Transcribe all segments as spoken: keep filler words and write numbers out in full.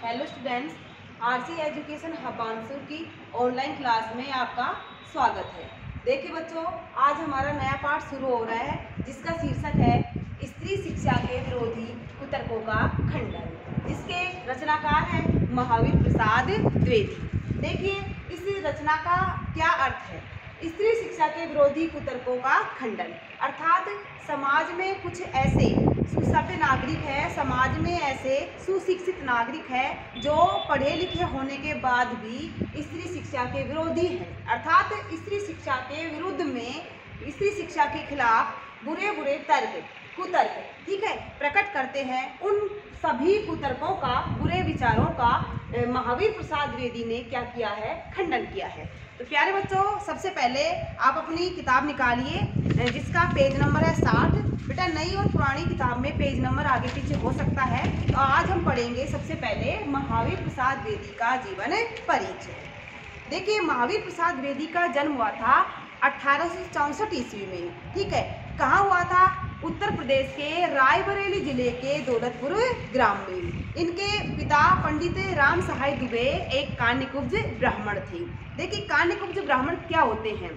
Hello students, RC education हबांसुर की online class में आपका स्वागत है। देखिए बच्चों, आज हमारा नया पाठ शुरू हो रहा है जिसका शीर्षक है स्त्री शिक्षा के विरोधी कुतर्कों का खंडन, जिसके रचनाकार हैं महावीर प्रसाद द्विवेदी। देखिए, इस रचना का क्या अर्थ है। स्त्री शिक्षा के विरोधी कुतर्कों का खंडन अर्थात समाज में कुछ ऐसे सुसभ्य नागरिक है, समाज में ऐसे सुशिक्षित नागरिक है जो पढ़े लिखे होने के बाद भी स्त्री शिक्षा के विरोधी हैं, अर्थात स्त्री शिक्षा के विरुद्ध में, स्त्री शिक्षा के खिलाफ बुरे बुरे तर्क कुतर्क ठीक है प्रकट करते हैं। उन सभी कुतर्कों का, बुरे विचारों का महावीर प्रसाद द्विवेदी ने क्या किया है, खंडन किया है। तो प्यारे बच्चों, सबसे पहले आप अपनी किताब निकालिए जिसका पेज नंबर है साठ। बेटा, नई और पुरानी किताब में पेज नंबर आगे पीछे हो सकता है। तो आज हम पढ़ेंगे सबसे पहले महावीर प्रसाद द्विवेदी का जीवन परिचय। देखिए, महावीर प्रसाद द्विवेदी का जन्म हुआ था अठारह सौ चौसठ ईस्वी में। ठीक है, कहाँ हुआ था? उत्तर प्रदेश के रायबरेली जिले के दौलतपुर ग्राम में। इनके पिता पंडित राम सहाय दुबे एक कान्यकुब्ज ब्राह्मण थे। देखिए, कान्यकुब्ज ब्राह्मण क्या होते हैं?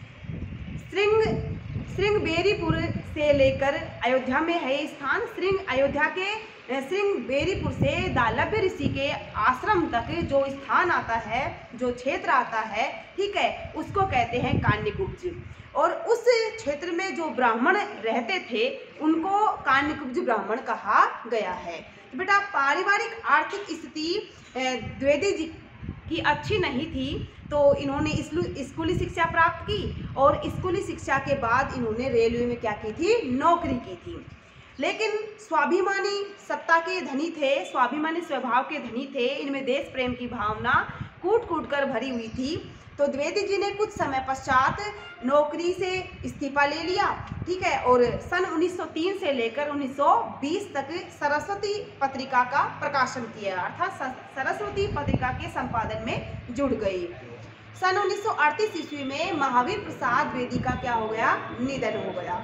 श्रृंग श्रृंगबेरीपुर से लेकर अयोध्या में है स्थान। श्रृंग अयोध्या के श्रृंगबेरीपुर से दालभ्य ऋषि के आश्रम तक जो स्थान आता है, जो क्षेत्र आता है, ठीक है, उसको कहते हैं कान्यकुब्ज। और उस क्षेत्र में जो ब्राह्मण रहते थे उनको कान्यकुब्ज ब्राह्मण कहा गया है। तो बेटा, पारिवारिक आर्थिक स्थिति द्विवेदी जी की अच्छी नहीं थी, तो इन्होंने स्कूली शिक्षा प्राप्त की और स्कूली शिक्षा के बाद इन्होंने रेलवे में क्या की थी, नौकरी की थी। लेकिन स्वाभिमानी सत्ता के धनी थे, स्वाभिमानी स्वभाव के धनी थे। इनमें देश प्रेम की भावना कूट कूट कर भरी हुई थी। तो द्विवेदी जी ने कुछ समय पश्चात नौकरी से इस्तीफा ले लिया, ठीक है, और सन उन्नीस सौ तीन से लेकर उन्नीस सौ बीस तक सरस्वती पत्रिका का प्रकाशन किया, अर्थात सरस्वती पत्रिका के संपादन में जुड़ गई। सन उन्नीस सौ अड़तीस ईस्वी में महावीर प्रसाद द्विवेदी का क्या हो गया, निधन हो गया।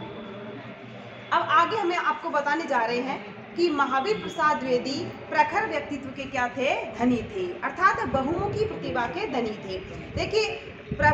अब आगे हमें आपको बताने जा रहे हैं कि महावीर प्रसाद द्विवेदी प्रखर व्यक्तित्व के क्या थे, धनी थे, अर्थात बहुमुखी प्रतिभा के धनी थे। देखिए, प्र,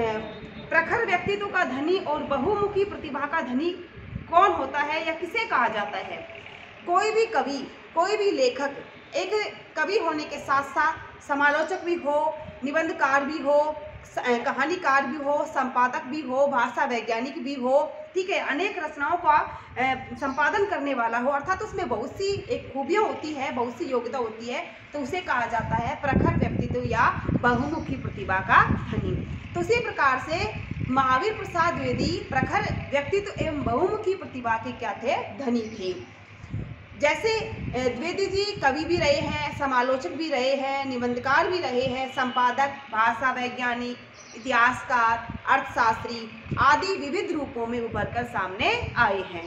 प्रखर व्यक्तित्व का धनी और बहुमुखी प्रतिभा का धनी कौन होता है या किसे कहा जाता है? कोई भी कवि, कोई भी लेखक एक कवि होने के साथ साथ समालोचक भी हो, निबंधकार भी हो, कहानीकार भी हो, संपादक भी हो, भाषा वैज्ञानिक भी हो, ठीक है, अनेक रचनाओं का संपादन करने वाला हो, अर्थात तो उसमें बहुत सी एक खूबियाँ होती है, बहुत सी योग्यता होती है, तो उसे कहा जाता है प्रखर व्यक्तित्व या बहुमुखी प्रतिभा का धनी। तो इसी प्रकार से महावीर प्रसाद द्विवेदी प्रखर व्यक्तित्व एवं बहुमुखी प्रतिभा के क्या थे, धनी थे। जैसे द्विवेदी जी कवि भी रहे हैं, समालोचक भी रहे हैं, निबंधकार भी रहे हैं, संपादक, भाषा वैज्ञानिक, इतिहासकार, अर्थशास्त्री आदि विविध रूपों में उभर कर सामने आए हैं।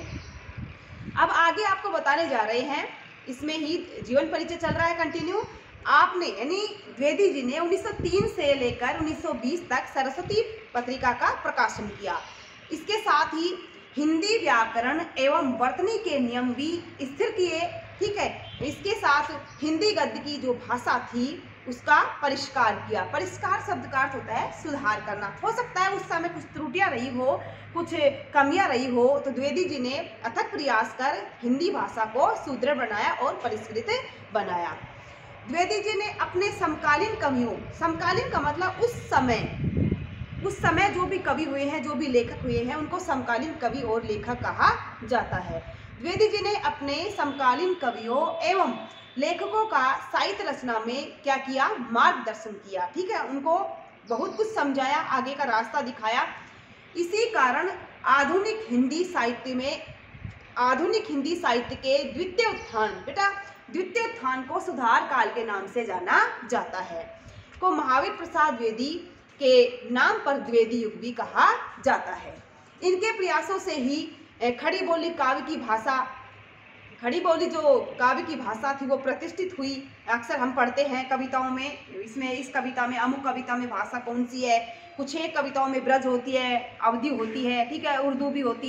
अब आगे आपको बताने जा रहे हैं, इसमें ही जीवन परिचय चल रहा है कंटिन्यू। आपने यानी द्विवेदी जी ने उन्नीस सौ तीन से लेकर उन्नीस सौ बीस तक सरस्वती पत्रिका का प्रकाशन किया। इसके साथ ही हिंदी व्याकरण एवं वर्तनी के नियम भी स्थिर किए, ठीक है। इसके साथ हिंदी गद्य की जो भाषा थी उसका परिष्कार किया। परिष्कार शब्द का अर्थ होता है सुधार करना। हो सकता है उस समय कुछ त्रुटियां रही हो, कुछ कमियां रही हो, तो द्विवेदी जी ने अथक प्रयास कर हिंदी भाषा को सुदृढ़ बनाया और परिष्कृत बनाया। द्विवेदी जी ने अपने समकालीन कवियों, समकालीन का मतलब उस समय उस समय जो भी कवि हुए हैं, जो भी लेखक हुए हैं, उनको समकालीन कवि और लेखक कहा जाता है। द्विवेदी जी ने अपने समकालीन कवियों एवं लेखकों का साहित्य रचना में क्या किया, मार्गदर्शन किया, ठीक है, उनको बहुत कुछ समझाया, आगे का रास्ता दिखाया। इसी कारण आधुनिक हिंदी साहित्य में, आधुनिक हिंदी साहित्य के द्वितीय उत्थान, बेटा द्वितीय उत्थान को सुधार काल के नाम से जाना जाता है, को महावीर प्रसाद द्विवेदी के नाम पर द्विवेदी युग भी कहा जाता है। इनके प्रयासों से ही खड़ी बोली काव्य की भाषा, खड़ी बोली जो काव्य की भाषा थी वो प्रतिष्ठित हुई। अक्सर हम पढ़ते हैं कविताओं में, इसमें इस कविता में, अमुक कविता में भाषा कौन सी है, कुछ एक कविताओं में ब्रज होती है, अवधी होती है, ठीक है, उर्दू भी होती है,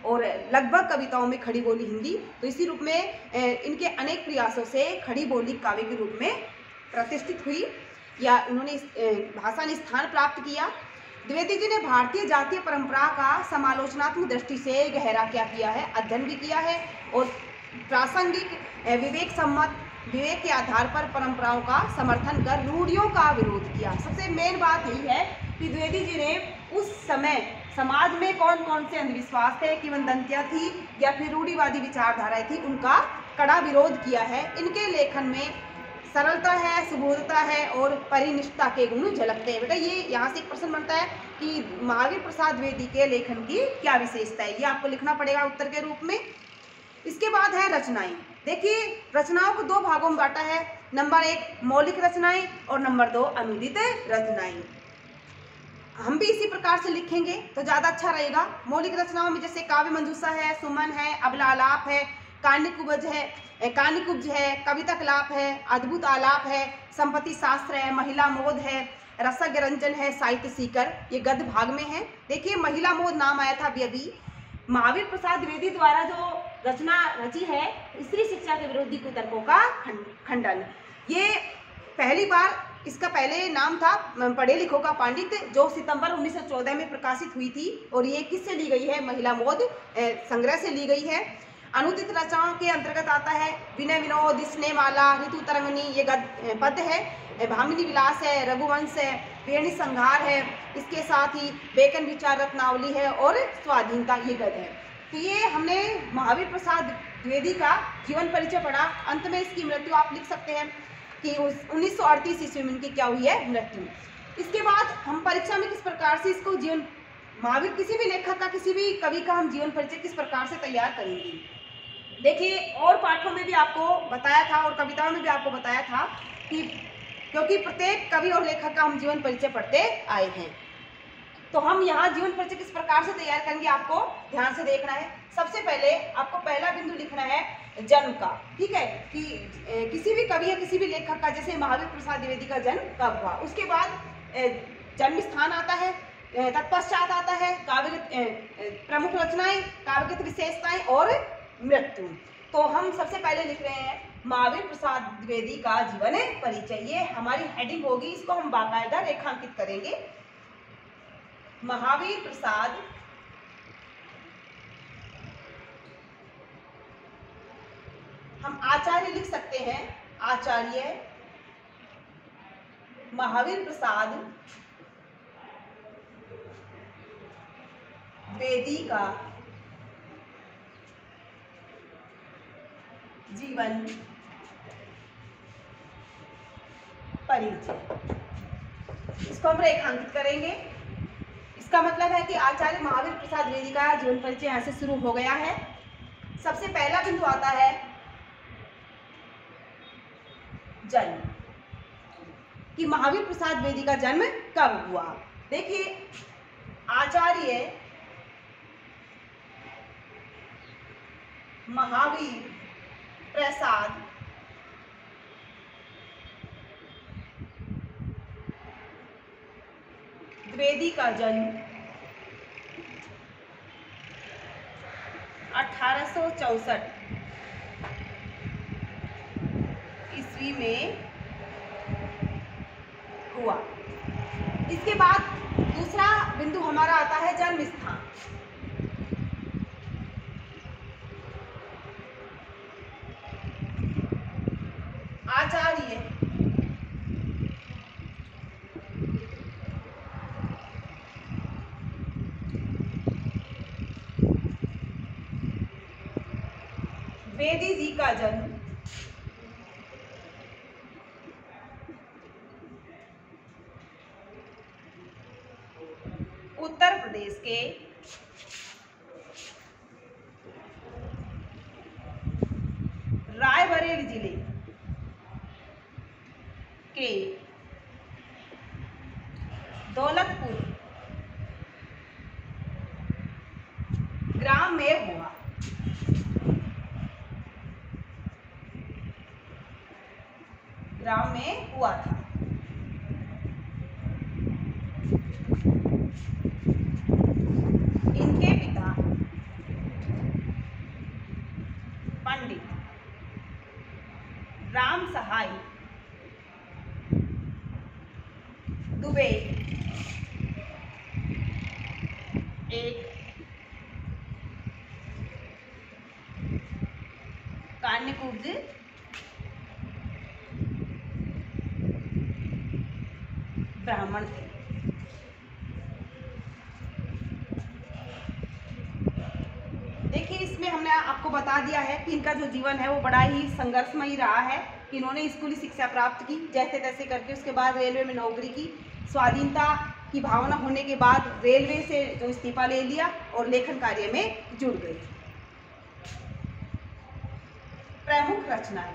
और लगभग कविताओं में खड़ी बोली हिंदी। तो इसी रूप में इनके अनेक प्रयासों से खड़ी बोली काव्य के रूप में प्रतिष्ठित हुई या उन्होंने भाषा ने स्थान प्राप्त किया। द्विवेदी जी ने भारतीय जातीय परंपरा का समालोचनात्मक दृष्टि से गहरा क्या किया है, अध्ययन भी किया है और प्रासंगिक विवेक सम्मत विवेक के आधार पर परंपराओं का समर्थन कर रूढ़ियों का विरोध किया। सबसे मेन बात यही है कि द्विवेदी जी ने उस समय समाज में कौन कौन से अंधविश्वास थे, किंवदंतियां थी या फिर रूढ़िवादी विचारधाराएं थी, उनका कड़ा विरोध किया है। इनके लेखन में सरलता है, सुबोधता है और परिनिष्ठता के गुण झलकते हैं। बेटा ये यहाँ से एक प्रश्न बनता है कि महावीर प्रसाद द्विवेदी के लेखन की क्या विशेषता है, ये आपको लिखना पड़ेगा उत्तर के रूप में। इसके बाद है रचनाएं। देखिए रचनाओं को दो भागों में बांटा है, नंबर एक मौलिक रचनाएं और नंबर दो अनुदित रचनाएं। हम भी इसी प्रकार से लिखेंगे तो ज़्यादा अच्छा रहेगा। मौलिक रचनाओं में जैसे काव्य मंजूषा है, सुमन है, अबला आलाप है, कान्यकुब्ज है कान्यकुब्ज है, कविता कलाप है, अद्भुत आलाप है, संपत्ति शास्त्र है, महिला मोद है, रसज्ञ रंजन है, साहित्य सीकर, ये गद्य भाग में है। देखिए महिला मोद नाम आया था अभी अभी। महावीर प्रसाद द्विवेदी द्वारा जो रचना रची है स्त्री शिक्षा के विरोधी कुतर्कों का खंडन, ये पहली बार, इसका पहले नाम था पढ़े लिखों का पंडित, जो सितंबर उन्नीस सौ चौदह में प्रकाशित हुई थी और ये किससे ली गई है, महिला मोद संग्रह से ली गई है। अनुदित रचनाओं के अंतर्गत आता है विनय विनोद, स्नेहमाला, ऋतु तरंगनी, ये गद्य पद्य है, भामिनी विलास है, रघुवंश है, वेणी संहार है, इसके साथ ही बेकन विचार रत्नावली है और स्वाधीनता, ये गद्य है। तो ये हमने महावीर प्रसाद द्विवेदी का जीवन परिचय पढ़ा। अंत में इसकी मृत्यु आप लिख सकते हैं कि उन्नीस सौ अड़तीस ईस्वी में इनकी क्या हुई है, मृत्यु। इसके बाद हम परीक्षा में किस प्रकार से इसको जीवन महावीर किसी भी लेखक का, किसी भी कवि का हम जीवन परिचय किस प्रकार से तैयार करेंगे। देखिए और पाठों में भी आपको बताया था और कविताओं में भी आपको बताया था कि क्योंकि प्रत्येक कवि और लेखक का हम जीवन परिचय पढ़ते आए हैं, तो हम यहाँ जीवन परिचय किस प्रकार से तैयार करेंगे आपको ध्यान से देखना है। सबसे पहले आपको पहला बिंदु लिखना है जन्म का, ठीक है, कि किसी भी कवि या किसी भी लेखक का, जैसे महावीर प्रसाद द्विवेदी का जन्म कब हुआ। उसके बाद जन्म स्थान आता है, तत्पश्चात आता है काव्य प्रमुख रचनाएं, काव्यगत विशेषताएं और मृत्यु। तो हम सबसे पहले लिख रहे हैं महावीर प्रसाद द्विवेदी का जीवन परिचय, ये हमारी हेडिंग होगी, इसको हम बाकायदा रेखांकित करेंगे। महावीर प्रसाद हम आचार्य लिख सकते हैं, आचार्य महावीर प्रसाद द्विवेदी का जीवन परिचय, इसको हम रेखांकित करेंगे। इसका मतलब है कि आचार्य महावीर प्रसाद द्विवेदी का जीवन परिचय यहाँ से शुरू हो गया है। सबसे पहला बिंदु आता है जन्म, कि महावीर प्रसाद द्विवेदी का जन्म कब हुआ। देखिए आचार्य महावीर प्रसाद द्विवेदी का जन्म अठारह सौ चौसठ ईस्वी में हुआ। इसके बाद दूसरा बिंदु हमारा आता है जन्म स्थान। आचार्य द्विवेदी जी का जन्म उत्तर प्रदेश के रायबरेली जिले के दौलतपुर ग्राम में हुआ। ग्राम में हुआ था। इनके पिता सहाय, दुबे एक, कान्यकुब्ज ब्राह्मण थे। देखिए इसमें हमने आपको बता दिया है कि इनका जो जीवन है वो बड़ा ही संघर्षमयी रहा है कि इन्होंने स्कूली शिक्षा प्राप्त की जैसे तैसे करके, उसके बाद रेलवे में नौकरी की, स्वाधीनता की भावना होने के बाद रेलवे से जो इस्तीफा ले लिया और लेखन कार्य में जुड़ गए। प्रमुख रचनाएं,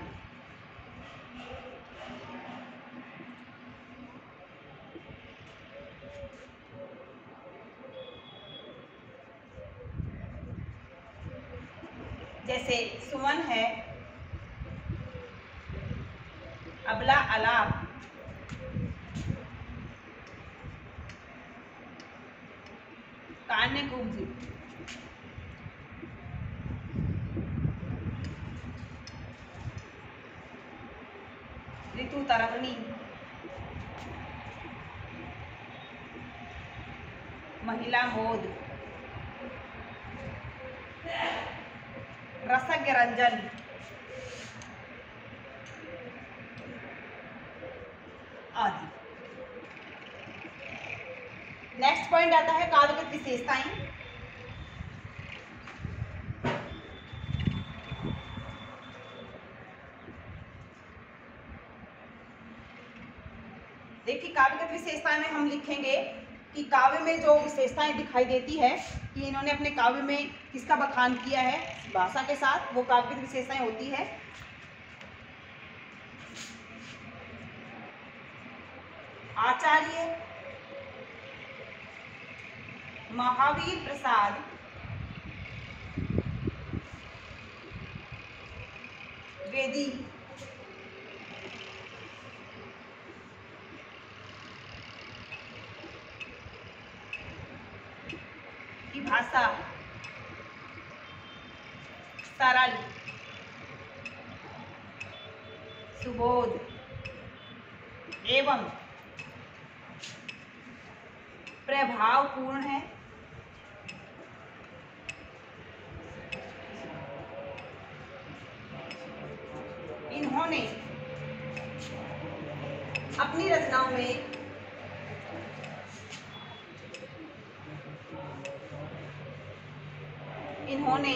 जैसे सुमन है, अबला अलाप, कान्यकुब्ज, ऋतु तरंगनी, महिला मोद, रसज्ञ रंजन, आदि। नेक्स्ट पॉइंट आता है काव्यगत विशेषताएं। देखिए काव्यगत विशेषताएं में हम लिखेंगे कि काव्य में जो विशेषताएं दिखाई देती है कि इन्होंने अपने काव्य में किसका बखान किया है भाषा के साथ, वो काव्यगत विशेषताएं होती है। आचार्य महावीर प्रसाद द्विवेदी की भाषा सरल, सुबोध एवं प्रभावपूर्ण है। इन्होंने अपनी रचनाओं में इन्होंने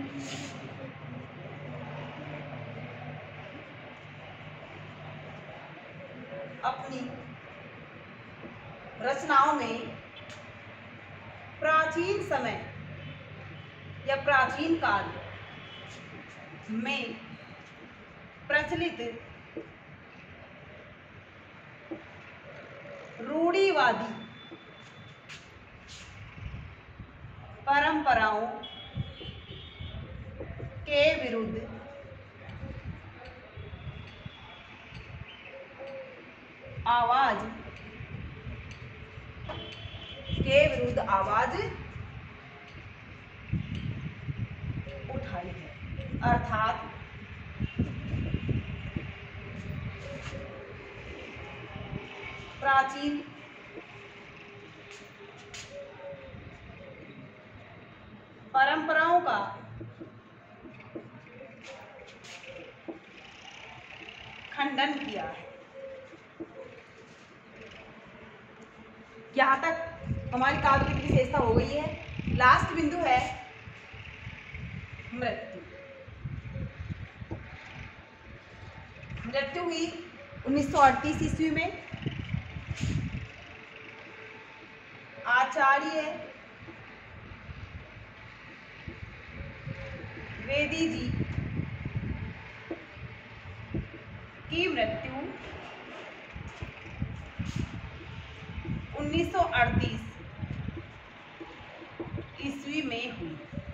अपनी रचनाओं में प्राचीन समय या प्राचीन काल में प्रचलित रूढ़िवादी परंपराओं के विरुद्ध आवाज के विरुद्ध आवाज उठाई है, अर्थात प्राचीन परंपराओं का खंडन किया है। यहाँ तक हमारी काव्य की विशेषता हो गई है। लास्ट बिंदु है मृत्यु। मृत्यु हुई उन्नीस सौ अड़तीस ईस्वी में। आचार्य द्विवेदी जी की मृत्यु उन्नीस सौ अड़तीस ईस्वी में हुई।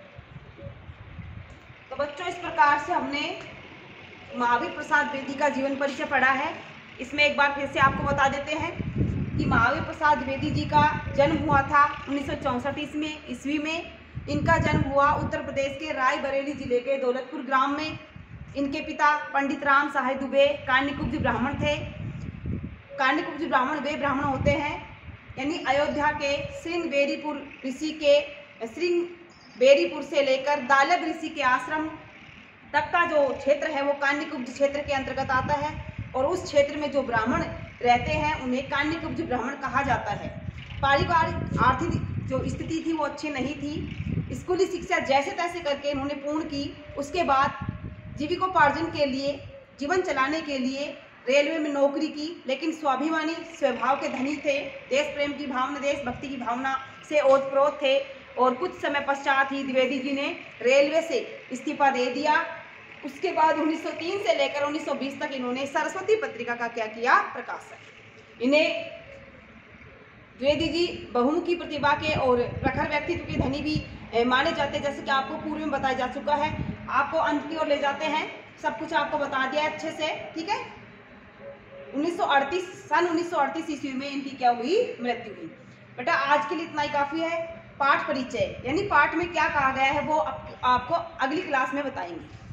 तो बच्चों इस प्रकार से हमने महावीर प्रसाद द्विवेदी का जीवन परिचय पढ़ा है। इसमें एक बार फिर से आपको बता देते हैं कि महावीर प्रसाद द्विवेदी जी का जन्म हुआ था उन्नीस सौ चौंसठ ईस्वी में। इनका जन्म हुआ उत्तर प्रदेश के रायबरेली जिले के दौलतपुर ग्राम में। इनके पिता पंडित राम सहाय दुबे कान्यकुब्ज ब्राह्मण थे। कान्यकुब्ज ब्राह्मण वे ब्राह्मण होते हैं यानी अयोध्या के श्रृंगबेरीपुर ऋषि के श्रृंगबेरीपुर से लेकर दालभ ऋषि के आश्रम तक का जो क्षेत्र है वो कान्यकुब्ज क्षेत्र के अंतर्गत आता है और उस क्षेत्र में जो ब्राह्मण रहते हैं उन्हें कान्यकुब्ज ब्राह्मण कहा जाता है। पारिवारिक आर्थिक जो स्थिति थी वो अच्छी नहीं थी। स्कूली शिक्षा जैसे तैसे करके इन्होंने पूर्ण की। उसके बाद जीविकोपार्जन के लिए, जीवन चलाने के लिए रेलवे में नौकरी की, लेकिन स्वाभिमानी स्वभाव के धनी थे। देश प्रेम की भावना, देशभक्ति की भावना से ओतप्रोत थे और कुछ समय पश्चात ही द्विवेदी जी ने रेलवे से इस्तीफा दे दिया। उसके बाद उन्नीस सौ तीन से लेकर उन्नीस सौ बीस तक इन्होंने सरस्वती पत्रिका का क्या किया, प्रकाशन। इन्हें द्विवेदी जी बहुमुखी प्रतिभा के और प्रखर व्यक्तित्व के धनी भी माने जाते हैं, जैसे कि आपको पूर्व में बताया जा चुका है। आपको अंत की ओर ले जाते हैं, सब कुछ आपको बता दिया है अच्छे से, ठीक है। उन्नीस सौ अड़तीस सन उन्नीस सौ अड़तीस ईस्वी में इनकी क्या हुई, मृत्यु हुई। बेटा आज के लिए इतना ही काफ़ी है। पाठ परिचय यानी पाठ में क्या कहा गया है वो आप, आपको अगली क्लास में बताएंगे।